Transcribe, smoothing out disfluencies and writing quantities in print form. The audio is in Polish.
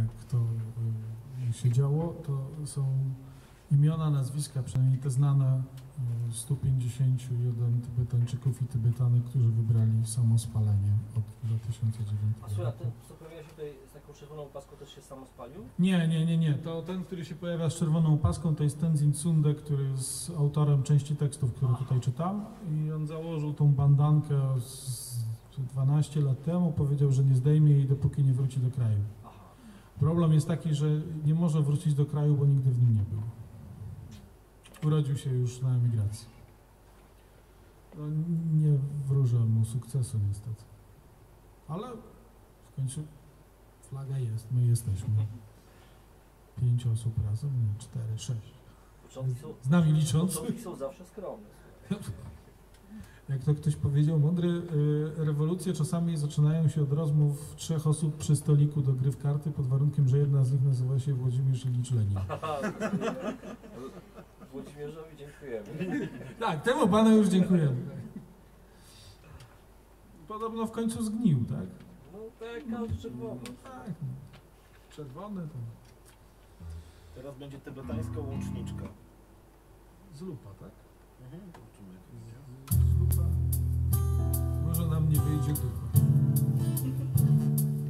jak to się działo, to są imiona, nazwiska, przynajmniej te znane, 151 Tybetańczyków i Tybetanek, którzy wybrali samospalenie od 2009 roku. A słuchaj, ten, co pojawia się tutaj z taką czerwoną paską, też się samospalił? Nie. To ten, który się pojawia z czerwoną paską, to jest Tenzin Tsunde, który jest autorem części tekstów, które tutaj czytam. I on założył tą bandankę 12 lat temu, powiedział, że nie zdejmie jej, dopóki nie wróci do kraju. Problem jest taki, że nie może wrócić do kraju, bo nigdy w nim nie był. Urodził się już na emigracji. No, nie wróżę mu sukcesu niestety. Ale w końcu flaga jest, my jesteśmy. 5 osób razem, nie 4, 6. Z nami licząc. Początki są zawsze skromne. Jak to ktoś powiedział, mądry, rewolucje czasami zaczynają się od rozmów 3 osób przy stoliku do gry w karty, pod warunkiem, że jedna z nich nazywa się Włodzimierz Ilicz Lenin. Włodzimierzowi dziękujemy. Tak, temu panu już dziękujemy. Podobno w końcu zgnił, tak? No tak, każdy czerwony. Tak, no. Czerwony to... Teraz będzie tybetańska łączniczka. Z lupa, tak? Mhm. Zobaczymy, jak będzie. Z lupa. Może nam nie wyjdzie ducha.